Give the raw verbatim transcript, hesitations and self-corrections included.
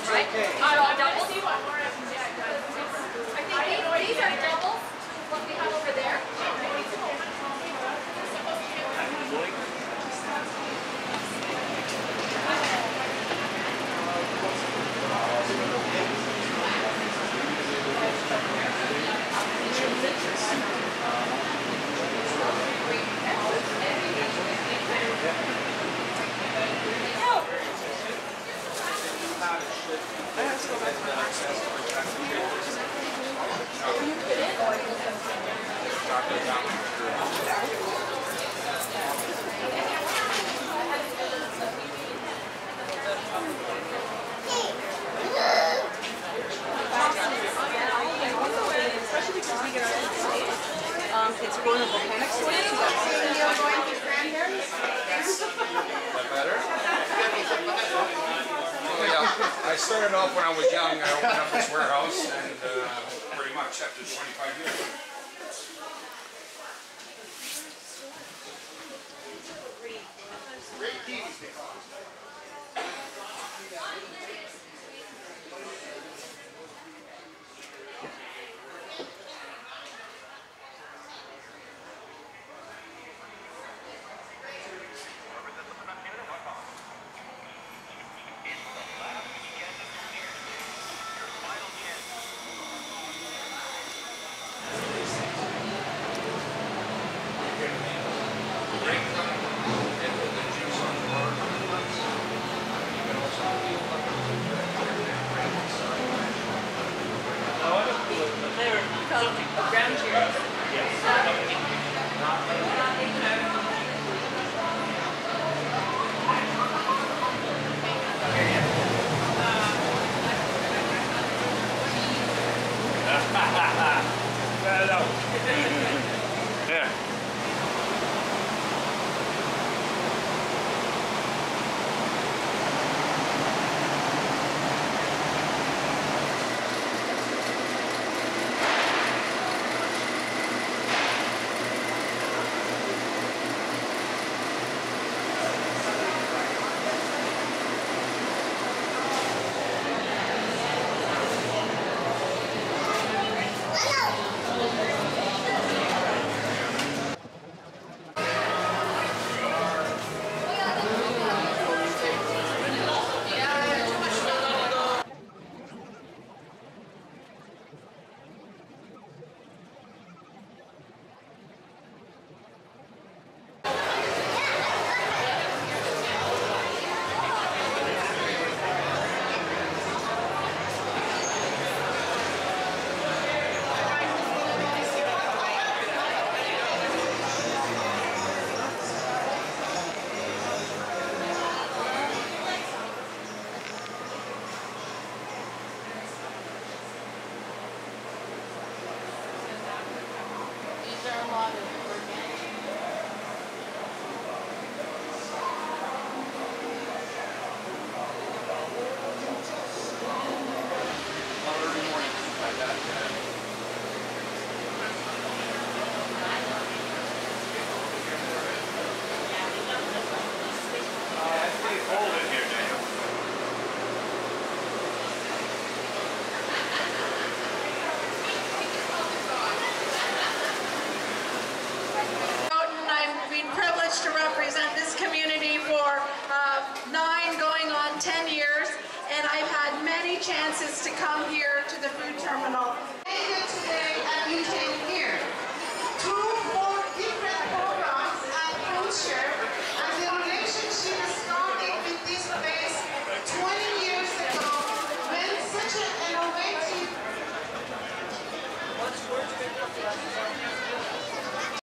right? I don't double. See one more. I think these, these are doubles. What we have over there. Um, it's going to volcanic soil. You're going to cranberries? Better? Yeah, I started off when I was young. I opened up this warehouse, and uh, pretty much after twenty-five years. Great keys they call it. Ground cheers. Yeah. To represent this community for uh, nine going on ten years, and I've had many chances to come here to the food terminal